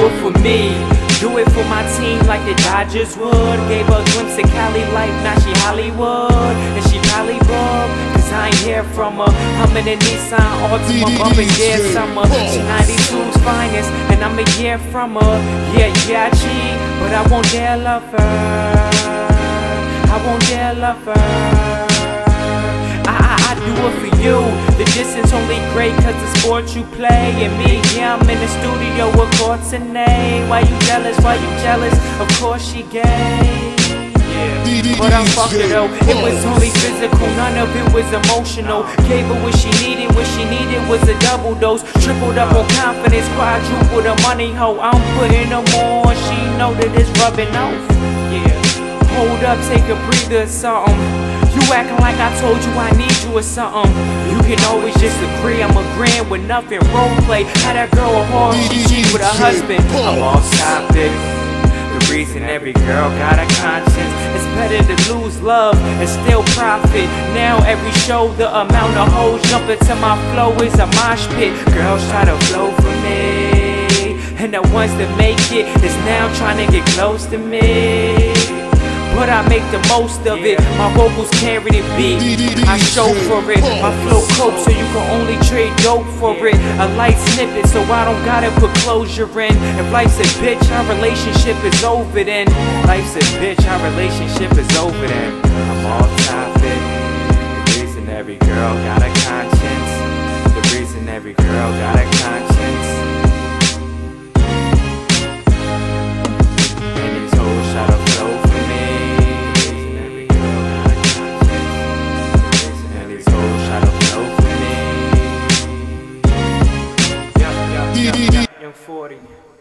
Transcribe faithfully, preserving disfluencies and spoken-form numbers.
it for me. Do it for my team like the Dodgers would. Gave her a glimpse of Cali life, now she Hollywood. And she probably bug, cause I ain't hear from her. I'm in a Nissan Altima, bumping dead summer. She ninety-two's finest, and I'm a year from her. Yeah, yeah, I cheat, but I won't dare love her. I won't dare love her. I, I, I do it for you. The distance only great cause the sport you play. And me, yeah, I'm in the studio with Courtenay. Why you jealous, why you jealous? Of course she gay. Yeah. But I fucked her though. It was only physical, none of it was emotional. Gave her what she needed, what she needed was a double dose. Tripled up on confidence, quadrupled her money hoe. I'm putting her on, she know that it's rubbing off. Yeah. Hold up, take a breather or something. You acting like I told you I need you or something. You can always just agree, I'm agreeing with nothing. Roleplay, how that girl a whore, she cheat with her husband. I'm off topic. The reason every girl got a conscience. It's better to lose love and still profit. Now every show, the amount of hoes jumping to my flow is a mosh pit. Girls try to flow for me, and the ones that make it is now trying to get close to me. But I make the most of it. My vocals carry the beat, I show for it. My flow cope so you can only trade dope for it. A light snippet so I don't gotta put closure in. If life's a bitch, our relationship is over then. Life's a bitch, our relationship is over then. I'm off topic. The reason every girl got a conscience. The reason every girl got a conscience. And these hoes try to flow for me. Young forty.